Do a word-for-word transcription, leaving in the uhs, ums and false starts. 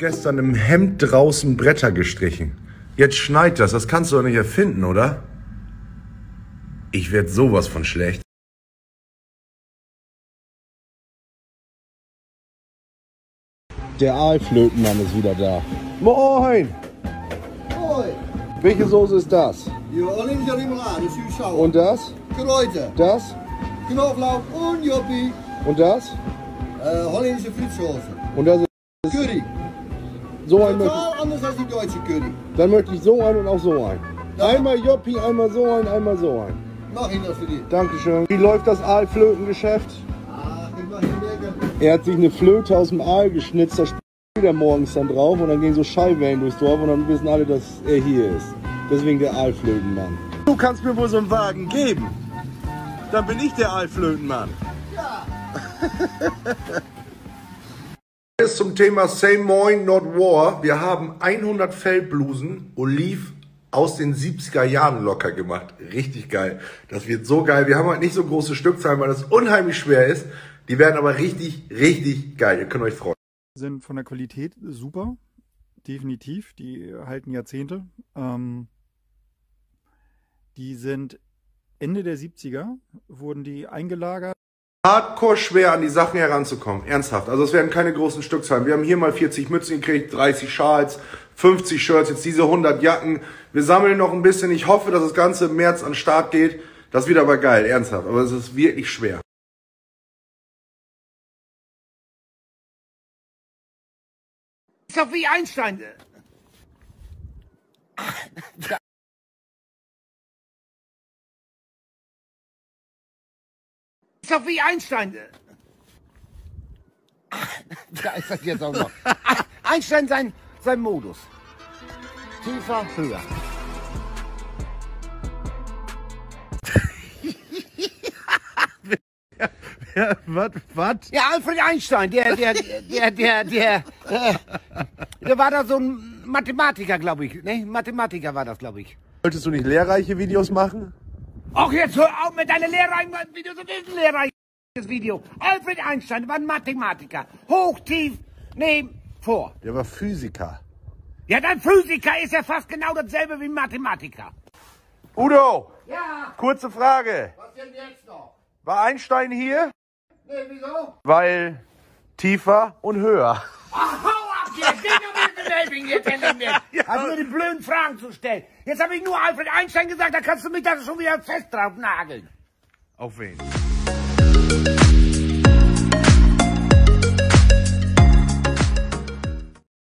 gestern im Hemd draußen Bretter gestrichen. Jetzt schneit das, das kannst du doch nicht erfinden, oder? Ich werd sowas von schlecht. Der Aalflötenmann ist wieder da. Moin! Moin! Welche Soße ist das? Ja, alleen is Remoulade, zuurzout. Und das? Kräuter, Das? knoflook und Joppie. Und das? Äh, holländische Frietsoße. Und das ist Curry. so ein. Möchte, Total anders als die deutsche Curry. dann möchte ich so ein und auch so ein. Ja. Einmal Joppi, einmal so ein, einmal so ein. Mach ich das für dich. Dankeschön. Wie läuft das Aalflötengeschäft? Ach, ich mach ihn lecker. Er hat sich eine Flöte aus dem Aal geschnitzt, da spielt er morgens dann drauf und dann gehen so Schallwellen durchs Dorf und dann wissen alle, dass er hier ist. Deswegen der Aalflötenmann. Du kannst mir wohl so einen Wagen geben. Dann bin ich der Aalflötenmann. Ja. Jetzt zum Thema Say Moin Not War. Wir haben hundert Feldblusen Oliv aus den siebziger Jahren locker gemacht. Richtig geil. Das wird so geil. Wir haben halt nicht so große Stückzahlen, weil das unheimlich schwer ist. Die werden aber richtig, richtig geil. Ihr könnt euch freuen. Sind von der Qualität super. Definitiv. Die halten Jahrzehnte. Ähm, die sind Ende der siebziger, wurden die eingelagert. Hardcore schwer an die Sachen heranzukommen. Ernsthaft. Also es werden keine großen Stückzahlen. Wir haben hier mal vierzig Mützen gekriegt, dreißig Schals, fünfzig Shirts, jetzt diese hundert Jacken. Wir sammeln noch ein bisschen. Ich hoffe, dass das Ganze im März an den Start geht. Das wird aber geil, ernsthaft. Aber es ist wirklich schwer. Ist doch wie Einstein. Ist doch wie Einstein. Da ist das jetzt auch noch. Einstein sein, sein Modus. Tiefer, höher. Ja, was? Was? Ja, Alfred Einstein, der, der, der, der, der, äh, der war da so ein Mathematiker, glaube ich. Ne? Mathematiker war das, glaube ich. Wolltest du nicht lehrreiche Videos machen? Ach, jetzt hör auf mit deiner lehrreichen Videos. Das ist ein lehrreiches Video. Alfred Einstein war ein Mathematiker. Hoch, tief, neben, vor. Der war Physiker. Ja, dein Physiker ist ja fast genau dasselbe wie ein Mathematiker. Udo, Ja, kurze Frage. Was denn jetzt noch? War Einstein hier? Nee, wieso? Weil tiefer und höher. ach, hau ab jetzt. Den willst du helfen jetzt endlich nicht. Hast nur die blöden Fragen zu stellen. Jetzt habe ich nur Alfred Einstein gesagt, da kannst du mich da schon wieder fest drauf nageln. Auf wen?